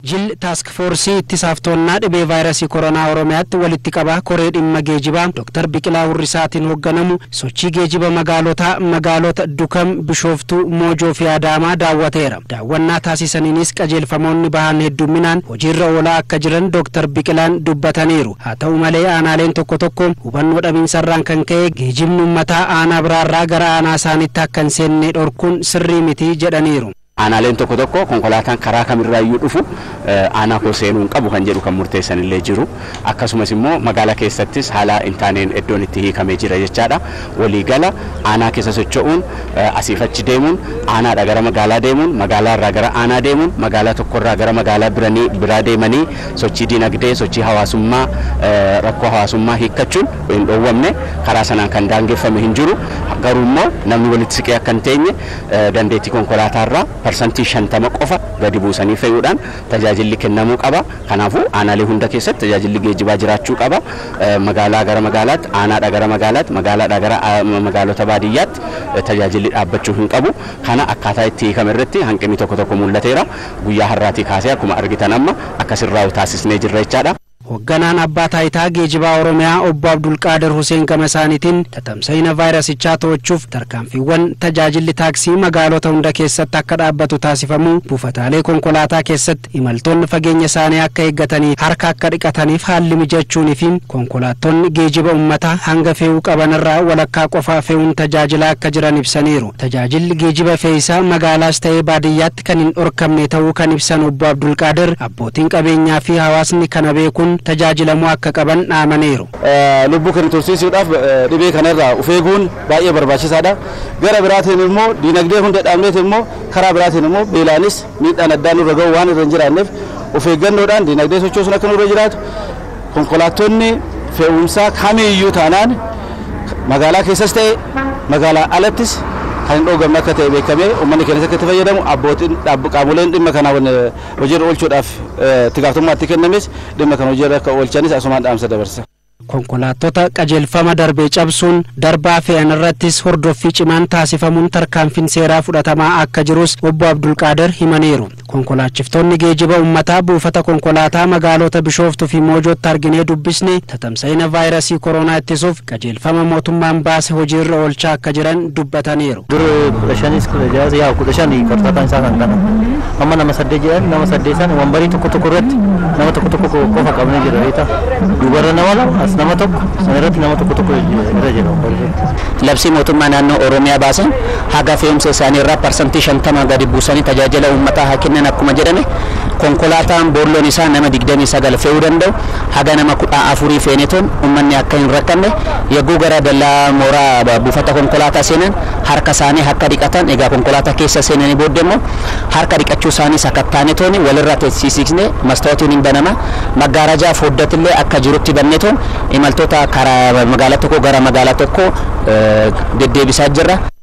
Jil task force ittisaaftoonnaa dhibee vaayirasii koronaa Oromiyaatti walitti qabaa koree dhimma geejibaa Dr. Biqilaa Hurrisaatiin hoogganamu sochii geejiba magaalota Dukam, Bishooftuu, Moojoo fi Adaamaa daawwateera. Daawwannaa taasisaniinis qajeelfamoonni bahan hedduminaan hojiirra oolaa akka jiran Dr. Biqilaan dubbataniiru. Haa ta'u malee aanaaleen tokko tokko hubannoo dhabiinsarraan kan ka'e geejibni uummataa aanaa biraarraa gara aanaa isaaniitti akka hin seenne dhorkuun sirrii miti jedhaniiru. Aanaaleen tokko tokko konkolaataan karaa kamirraayyuu dhufu aanaa koo seenuu qabu kan jedhu kan murteessan illee jiru. Akkasumas immoo magaalaa keessattis haala intaaneen iddoon itti hiikamee jira jechaadha. Waliigala aanaa keessa socho'uun asiif achi deemuun aanaadhaa gara magaalaa deemuun magaalaarraa gara aanaa deemuun magaalaa tokkorraa gara magaalaa biraa deemanii sochii dinagdee sochii hawaasummaa rakkoo hawaasummaa hiikkachuun hin dhoowwamne karaa sanaan kan daangeffame hin jiru. Garuu immoo namni walitti siqee akka hin teenye dandeettii konkolaataarraa persantii 50 qofa gadi buusanii fe'uudhaan tajaajilli kennamuu qaba. Kanaafuu aanaalee hunda keessatti tajaajilli geejibaa jiraachuu qaba. Magaalaa gara magaalaatti, aanaadhaa gara magaalaatti, magaalaadhaa gara magaalota baadiyyaatti tajaajilli dhaabbachuu hin qabu. Kana akkaataa itti hiikame irratti hanqinni tokko tokko mul'ateera. Guyyaa har'aatii kaasee akkuma argitan amma akkasirraa taasisnee jirra jechaadha. Hoogganaan abbaa taayitaa geejibaa Oromiyaa obbo Abdul Qaadir Hussein gama isaaniitiin tatamsa'ina vaayirasichaa to'achuuf tarkaanfiiwwan tajaajilli taaksii magaalota hunda keessatti akka dhaabbatu taasifamu, buufataalee konkolaataa keessatti imaltoonni fageenya isaanii akka eeggatanii harka akka dhiqataniif haalli mijachuunii fi konkolaattonni geejiba uummataa hanga fe'uu qabanirraa walakkaa qofaa fe'uun tajaajilaa akka jiran ibsaniiru. Tajaajilli geejiba fe'iisaa magaalaas ta'ee baadiyyaatti kan hin dhorkamne ta'uu kan ibsan obbo Abdul Qaadir abbootiin qabeenyaa fi hawaasni kana beekuun tajaajilamuu akka qaban dhaamaniiru. Lubbuu kan tursiisuudhaaf dhibee kanarraa of eeguun baay'ee barbaachisaadha. Gara biraatiin immoo dinagdee hunda dhaabneet immoo karaa biraatiin immoo beelaanis miidhaan addaan nurra ga'u waan irra hin jiraanneef of eeggannoodhaan dinagdee sochoosuun akka nurra jiraatu konkolaattonni fe'umsaa kamiiyyuu taanaan magaalaa keessas ta'e magaalaa alattis kan hin dhoowwamne akka ta'e beekamee uummanni keenyas akka itti fayyadamu abbootiin qaamoleen dhimma kana hojiirra oolchuudhaaf itti gaafatamummaatti kennames dhimma kana hojiirra akka oolchanis asumaan dhaamsa dabarsa. Konkolaattota qajeelfama darbee cabsuun darbaa fe'an irrattis hordoffii cimaan taasifamuun tarkaanfiin seeraa fudhatamaa akka jirus obbo Abdul Qaadir himaniiru. Konkolaachiftonni geejiba uummataa buufata konkolaataa magaalota Bishooftuu fi Moojootti arginee dubbisne tatamsa'ina vaayirasii koronaa ittisuuf qajeelfama mootummaan baase hojiirra oolchaa akka jiran dubbataniiru. Kudhashanis kudhajaas yaa kudhashanii qarxataan isaa kan kana amma nama saddeet jedhan nama saddeetan wambarii tokko irratti nama tokko qofa qabnee jira reeta dubarra nama lama nama tokko sanirratti nama tokko irra jira. Labsii mootummaa naannoo Oromiyaa baasan haga fe'umsa isaanii irraa persantii 50 gadi buusanii tajaajila uummataa haa kennan akkuma jedhame konkolaataan boolloon isaa nama 29 fe'uu danda'u haga nama 14 fe'eetoon uummanni akka hin rakkanne yagguu gara dallaa mooraa buufata konkolaataa seenan harka isaanii akka dhiqatan egaa konkolaataa keessa seenanii booddee immoo harka dhiqachuu isaanii sakattaanetooni walirra teessisiisne mastootiin hin banama maggaarajaa fooddatillee akka jirutti banneetoon imaltoota karaa magaalaa tokko gara magaalaa tokko deddeebisaa jirra.